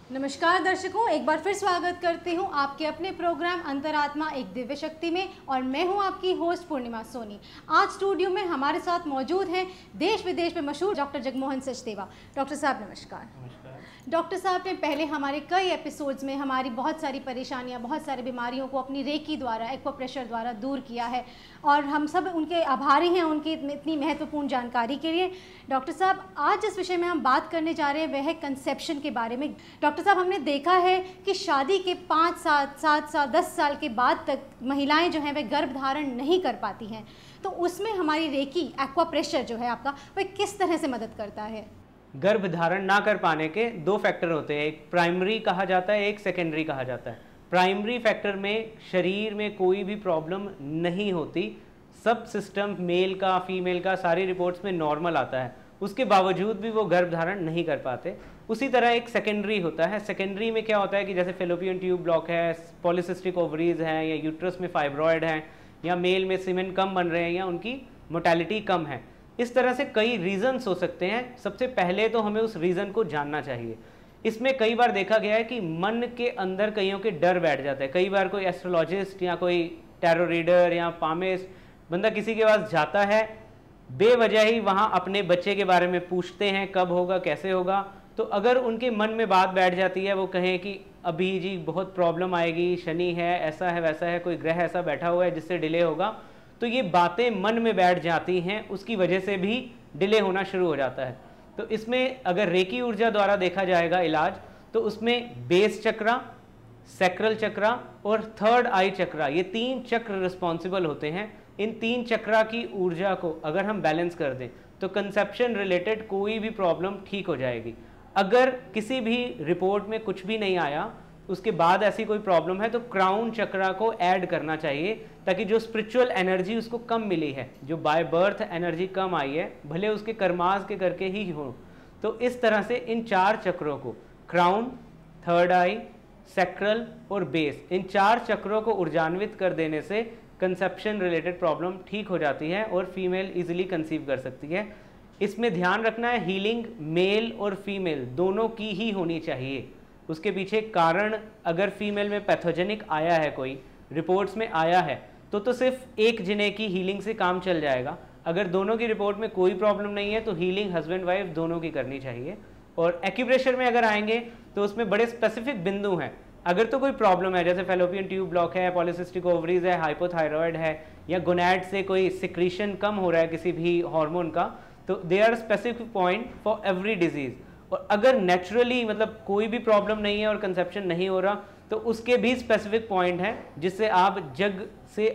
नमस्कार दर्शकों, एक बार फिर स्वागत करती हूँ आपके अपने प्रोग्राम अंतरात्मा एक दिव्य शक्ति में। और मैं हूँ आपकी होस्ट पूर्णिमा सोनी। आज स्टूडियो में हमारे साथ मौजूद हैं देश विदेश में मशहूर डॉक्टर जगमोहन सचदेवा। डॉक्टर साहब नमस्कार। डॉक्टर साहब ने पहले हमारे कई एपिसोड्स में हमारी बहुत सारी परेशानियां, बहुत सारी बीमारियों को अपनी रेकी द्वारा, एक्वाप्रेशर द्वारा दूर किया है और हम सब उनके आभारी हैं उनकी इतनी महत्वपूर्ण जानकारी के लिए। डॉक्टर साहब, आज जिस विषय में हम बात करने जा रहे हैं वह है कंसेप्शन के बारे में। डॉक्टर साहब, हमने देखा है कि शादी के 5 साल, 7 साल, 10 साल के बाद तक महिलाएं जो हैं वह गर्भ धारण नहीं कर पाती हैं, तो उसमें हमारी रेकी, एक्वाप्रेशर जो है आपका, वह किस तरह से मदद करता है? गर्भ धारण ना कर पाने के 2 फैक्टर होते हैं, एक प्राइमरी कहा जाता है, एक सेकेंडरी कहा जाता है। प्राइमरी फैक्टर में शरीर में कोई भी प्रॉब्लम नहीं होती, सब सिस्टम मेल का फीमेल का सारी रिपोर्ट्स में नॉर्मल आता है, उसके बावजूद भी वो गर्भ धारण नहीं कर पाते। उसी तरह एक सेकेंडरी होता है। सेकेंडरी में क्या होता है कि जैसे फेलोपियन ट्यूब ब्लॉक है, पॉलीसिस्टिक ओवरीज हैं, या यूट्रस में फाइब्रॉयड हैं, या मेल में सीमेन कम बन रहे हैं, या उनकी मोर्टेलिटी कम है। इस तरह से कई रीजंस हो सकते हैं। सबसे पहले तो हमें उस रीज़न को जानना चाहिए। इसमें कई बार देखा गया है कि मन के अंदर कईयों के डर बैठ जाता है। कई बार कोई एस्ट्रोलॉजिस्ट या कोई टैरो रीडर या पामिस्ट बंदा किसी के पास जाता है, बेवजह ही वहाँ अपने बच्चे के बारे में पूछते हैं, कब होगा, कैसे होगा। तो अगर उनके मन में बात बैठ जाती है, वो कहें कि अभी जी बहुत प्रॉब्लम आएगी, शनि है, ऐसा है, वैसा है, कोई ग्रह ऐसा बैठा हुआ है जिससे डिले होगा, तो ये बातें मन में बैठ जाती हैं, उसकी वजह से भी डिले होना शुरू हो जाता है। तो इसमें अगर रेकी ऊर्जा द्वारा देखा जाएगा इलाज, तो उसमें बेस चक्रा, सैक्रल चक्रा और थर्ड आई चक्रा, ये 3 चक्र रिस्पॉन्सिबल होते हैं। इन 3 चक्रा की ऊर्जा को अगर हम बैलेंस कर दें तो कंसेप्शन रिलेटेड कोई भी प्रॉब्लम ठीक हो जाएगी। अगर किसी भी रिपोर्ट में कुछ भी नहीं आया, उसके बाद ऐसी कोई प्रॉब्लम है, तो क्राउन चक्रा को ऐड करना चाहिए, ताकि जो स्पिरिचुअल एनर्जी उसको कम मिली है, जो बाय बर्थ एनर्जी कम आई है, भले उसके कर्मास के करके ही हो, तो इस तरह से इन 4 चक्रों को, क्राउन, थर्ड आई, सैक्रल और बेस, इन 4 चक्रों को ऊर्जान्वित कर देने से कंसेप्शन रिलेटेड प्रॉब्लम ठीक हो जाती है और फीमेल इजीली कंसीव कर सकती है। इसमें ध्यान रखना है, हीलिंग मेल और फीमेल दोनों की ही होनी चाहिए। उसके पीछे कारण, अगर फीमेल में पैथोजेनिक आया है, कोई रिपोर्ट्स में आया है, तो सिर्फ एक जने की हीलिंग से काम चल जाएगा। अगर दोनों की रिपोर्ट में कोई प्रॉब्लम नहीं है तो हीलिंग हस्बैंड वाइफ दोनों की करनी चाहिए। और एक्यूप्रेशर में अगर आएंगे तो उसमें बड़े स्पेसिफिक बिंदु हैं। अगर तो कोई प्रॉब्लम है, जैसे फेलोपियन ट्यूब ब्लॉक है, पॉलीसिस्टिक ओवरीज है, हाइपोथायरॉयड है, या गोनैड से कोई सिक्रीशन कम हो रहा है किसी भी हार्मोन का, तो they are specific point for every disease. और अगर नेचुरली मतलब कोई भी प्रॉब्लम नहीं है और कंसेप्शन नहीं हो रहा, तो उसके भी स्पेसिफिक पॉइंट हैं जिससे आप जग से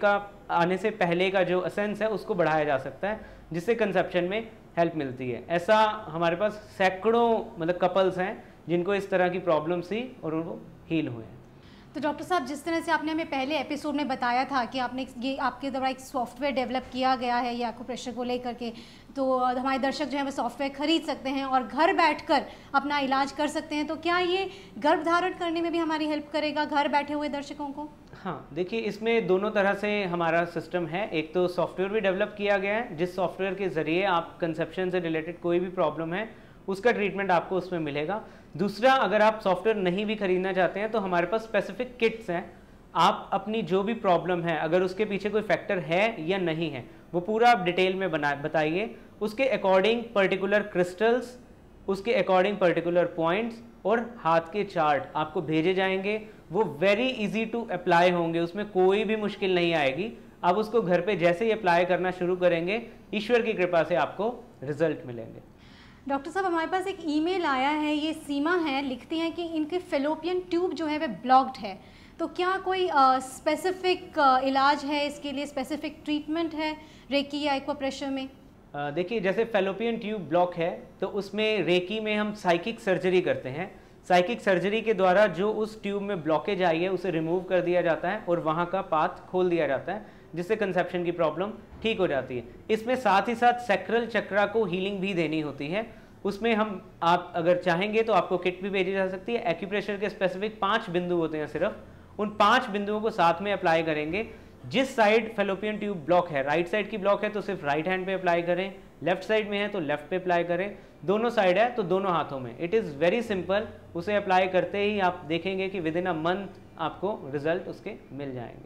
आने से पहले का जो असेंस है उसको बढ़ाया जा सकता है, जिससे कंसेप्शन में हेल्प मिलती है। ऐसा हमारे पास सैकड़ों मतलब कपल्स हैं जिनको इस तरह की प्रॉब्लम्स थी और वो हील हुए हैं। तो डॉक्टर साहब, जिस तरह से आपने हमें पहले एपिसोड में बताया था कि आपने ये आपके द्वारा एक सॉफ्टवेयर डेवलप किया गया है ये एक्यूप्रेशर को लेकर के, तो हमारे दर्शक जो है वो सॉफ्टवेयर खरीद सकते हैं और घर बैठकर अपना इलाज कर सकते हैं, तो क्या ये गर्भ धारण करने में भी हमारी हेल्प करेगा घर बैठे हुए दर्शकों को? हाँ, देखिए, इसमें दोनों तरह से हमारा सिस्टम है। एक तो सॉफ्टवेयर भी डेवलप किया गया है, जिस सॉफ्टवेयर के ज़रिए आप कंसेप्शन से रिलेटेड कोई भी प्रॉब्लम है उसका ट्रीटमेंट आपको उसमें मिलेगा। दूसरा, अगर आप सॉफ्टवेयर नहीं भी खरीदना चाहते हैं तो हमारे पास स्पेसिफिक किट्स हैं। आप अपनी जो भी प्रॉब्लम है, अगर उसके पीछे कोई फैक्टर है या नहीं है, वो पूरा आप डिटेल में बताइए। उसके अकॉर्डिंग पर्टिकुलर क्रिस्टल्स, उसके अकॉर्डिंग पर्टिकुलर पॉइंट्स और हाथ के चार्ट आपको भेजे जाएंगे। वो वेरी इजी टू अप्लाई होंगे, उसमें कोई भी मुश्किल नहीं आएगी। आप उसको घर पे जैसे ही अप्लाई करना शुरू करेंगे, ईश्वर की कृपा से आपको रिजल्ट मिलेंगे। डॉक्टर साहब, हमारे पास एक ईमेल आया है, ये सीमा है, लिखती हैं कि इनके फेलोपियन ट्यूब जो है वह ब्लॉक्ड है, तो क्या कोई स्पेसिफिक इलाज है इसके लिए, स्पेसिफिक ट्रीटमेंट है रेकी या एक्वाप्रेशर में? देखिए, जैसे फेलोपियन ट्यूब ब्लॉक है तो उसमें रेकी में हम साइकिक सर्जरी करते हैं। साइकिक सर्जरी के द्वारा जो उस ट्यूब में ब्लॉकेज आई है उसे रिमूव कर दिया जाता है और वहाँ का पाथ खोल दिया जाता है, जिससे कंसेप्शन की प्रॉब्लम ठीक हो जाती है। इसमें साथ ही साथ सैक्रल चक्रा को हीलिंग भी देनी होती है। उसमें आप अगर चाहेंगे तो आपको किट भी भेजी जा सकती है। एक्यूप्रेशर के स्पेसिफिक 5 बिंदु होते हैं सिर्फ, उन 5 बिंदुओं को साथ में अप्लाई करेंगे जिस साइड फेलोपियन ट्यूब ब्लॉक है, राइट साइड की ब्लॉक है तो सिर्फ राइट हैंड पे अप्लाई करें, लेफ्ट साइड में है तो लेफ्ट पे अप्लाई करें, दोनों साइड है तो दोनों हाथों में। It is very simple. उसे अप्लाई करते ही आप देखेंगे कि विद इन अ मंथ आपको रिजल्ट उसके मिल जाएंगे।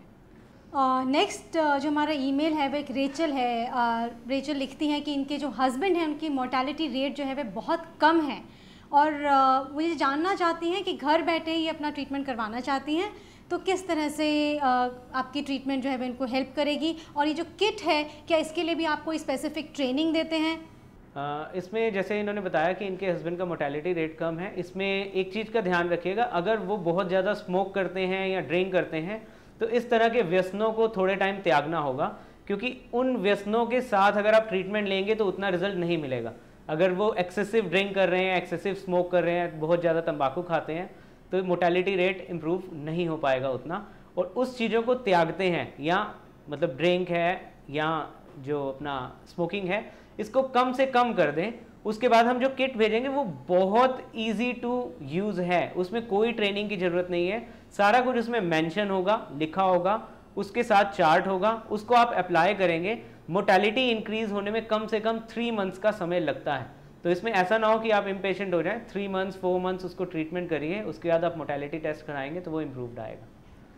नेक्स्ट जो हमारा ईमेल है वो एक रेचल है। रेचल लिखती हैं कि इनके जो हस्बैंड हैं उनकी मोर्टेलिटी रेट जो है वह बहुत कम है और वो ये जानना चाहती हैं कि घर बैठे ही अपना ट्रीटमेंट करवाना चाहती हैं, तो किस तरह से आपकी ट्रीटमेंट जो है वह इनको हेल्प करेगी, और ये जो किट है क्या इसके लिए भी आप कोई स्पेसिफिक ट्रेनिंग देते हैं? इसमें जैसे इन्होंने बताया कि इनके हस्बैंड का मोर्टेलिटी रेट कम है, इसमें एक चीज़ का ध्यान रखिएगा, अगर वो बहुत ज़्यादा स्मोक करते हैं या ड्रिंक करते हैं तो इस तरह के व्यसनों को थोड़े टाइम त्यागना होगा, क्योंकि उन व्यसनों के साथ अगर आप ट्रीटमेंट लेंगे तो उतना रिजल्ट नहीं मिलेगा। अगर वो एक्सेसिव ड्रिंक कर रहे हैं, एक्सेसिव स्मोक कर रहे हैं, बहुत ज़्यादा तंबाकू खाते हैं तो मोर्टेलिटी रेट इम्प्रूव नहीं हो पाएगा उतना। और उस चीज़ों को त्यागते हैं, या मतलब ड्रिंक है या जो अपना स्मोकिंग है, इसको कम से कम कर दें। उसके बाद हम जो किट भेजेंगे वो बहुत इजी टू यूज़ है, उसमें कोई ट्रेनिंग की ज़रूरत नहीं है, सारा कुछ उसमें मेंशन होगा, लिखा होगा, उसके साथ चार्ट होगा, उसको आप अप्लाई करेंगे। मोर्टेलिटी इंक्रीज होने में कम से कम 3 मंथ्स का समय लगता है, तो इसमें ऐसा ना हो कि आप इम्पेशेंट हो जाएं। 3 मंथ्स 4 मंथ्स उसको ट्रीटमेंट करिए, उसके बाद आप मोर्टेलिटी टेस्ट कराएंगे तो वो इम्प्रूव्ड आएगा।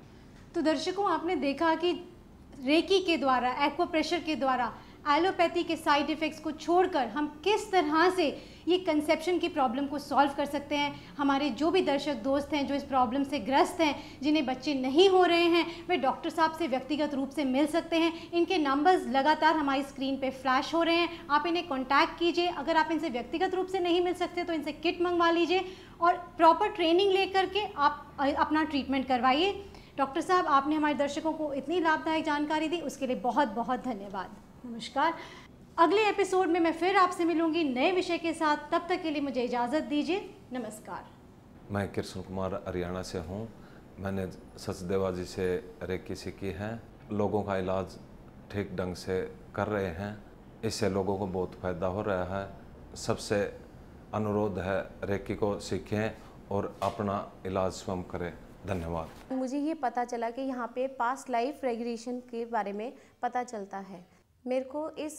तो दर्शकों, आपने देखा कि रेकी के द्वारा, एक्वाप्रेशर के द्वारा एलोपैथी के साइड इफ़ेक्ट्स को छोड़कर हम किस तरह से ये कंसेप्शन की प्रॉब्लम को सॉल्व कर सकते हैं। हमारे जो भी दर्शक दोस्त हैं जो इस प्रॉब्लम से ग्रस्त हैं, जिन्हें बच्चे नहीं हो रहे हैं, वे डॉक्टर साहब से व्यक्तिगत रूप से मिल सकते हैं। इनके नंबर्स लगातार हमारी स्क्रीन पे फ्लैश हो रहे हैं, आप इन्हें कॉन्टैक्ट कीजिए। अगर आप इनसे व्यक्तिगत रूप से नहीं मिल सकते तो इनसे किट मंगवा लीजिए और प्रॉपर ट्रेनिंग लेकर के आप अपना ट्रीटमेंट करवाइए। डॉक्टर साहब, आपने हमारे दर्शकों को इतनी लाभदायक जानकारी दी, उसके लिए बहुत बहुत धन्यवाद। नमस्कार। अगले एपिसोड में मैं फिर आपसे मिलूंगी नए विषय के साथ, तब तक के लिए मुझे इजाज़त दीजिए। नमस्कार। मैं कृष्ण कुमार हरियाणा से हूँ। मैंने सचदेवा जी से रेकी सीखी है। लोगों का इलाज ठीक ढंग से कर रहे हैं, इससे लोगों को बहुत फ़ायदा हो रहा है। सबसे अनुरोध है रेकी को सीखें और अपना इलाज स्वयं करें। धन्यवाद। मुझे ये पता चला कि यहाँ पे पास्ट लाइफ रेगुलेशन के बारे में पता चलता है। मेरे को इस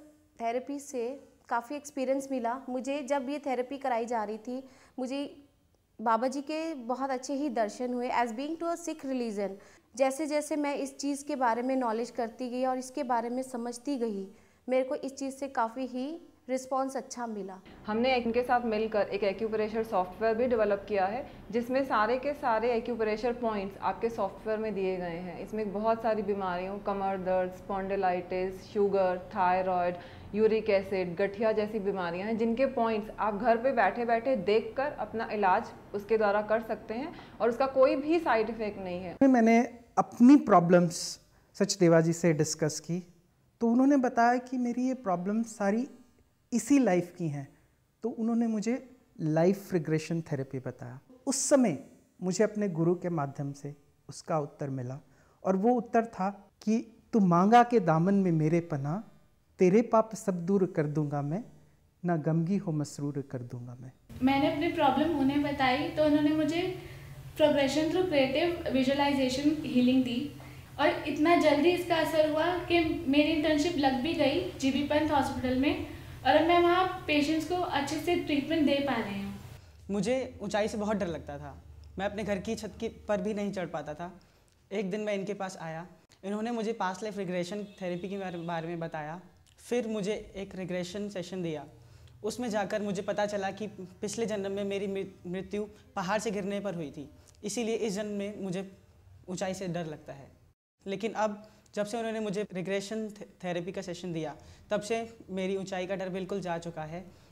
थेरेपी से काफ़ी एक्सपीरियंस मिला। मुझे जब ये थेरेपी कराई जा रही थी, मुझे बाबा जी के बहुत अच्छे ही दर्शन हुए। As being to a Sikh religion, जैसे जैसे मैं इस चीज़ के बारे में नॉलेज करती गई और इसके बारे में समझती गई, मेरे को इस चीज़ से काफ़ी ही रिस्पॉन्स अच्छा मिला। हमने इनके साथ मिलकर एक एक्यूप्रेशर सॉफ्टवेयर भी डेवलप किया है, जिसमें सारे के सारे एक्यूप्रेशर पॉइंट्स आपके सॉफ्टवेयर में दिए गए हैं। इसमें बहुत सारी बीमारियों, कमर दर्द, spondylitis, sugar, thyroid, uric acid, गठिया जैसी बीमारियां हैं, जिनके पॉइंट्स आप घर पे बैठे बैठे देखकर अपना इलाज उसके द्वारा कर सकते हैं और उसका कोई भी साइड इफ़ेक्ट नहीं है। मैंने अपनी प्रॉब्लम्स सचदेवा जी से डिस्कस की, तो उन्होंने बताया कि मेरी ये प्रॉब्लम सारी इसी लाइफ की हैं, तो उन्होंने मुझे लाइफ रिग्रेशन थेरेपी बताया। उस समय मुझे अपने गुरु के माध्यम से उसका उत्तर मिला, और वो उत्तर था कि तू मांगा के दामन में मेरे पना, तेरे पाप सब दूर कर दूंगा मैं, ना गमगी हो मसरूर कर दूंगा मैं। मैंने अपनी प्रॉब्लम उन्हें बताई तो उन्होंने मुझे progression through creative visualisation healing दी, और इतना जल्दी इसका असर हुआ कि मेरी इंटर्नशिप लग भी गई जीबी पंत हॉस्पिटल में, और अब मैं वहाँ पेशेंट्स को अच्छे से ट्रीटमेंट दे पा रही हूँ। मुझे ऊंचाई से बहुत डर लगता था, मैं अपने घर की छत की पर भी नहीं चढ़ पाता था। एक दिन मैं इनके पास आया, इन्होंने मुझे पास्ट लाइफ रिग्रेशन थेरेपी के बारे में बताया। फिर मुझे एक रिग्रेशन सेशन दिया, उसमें जाकर मुझे पता चला कि पिछले जन्म में मेरी मृत्यु पहाड़ से गिरने पर हुई थी, इसीलिए इस जन्म में मुझे ऊंचाई से डर लगता है। लेकिन अब जब से उन्होंने मुझे रिग्रेशन थेरेपी का सेशन दिया, तब से मेरी ऊंचाई का डर बिल्कुल जा चुका है।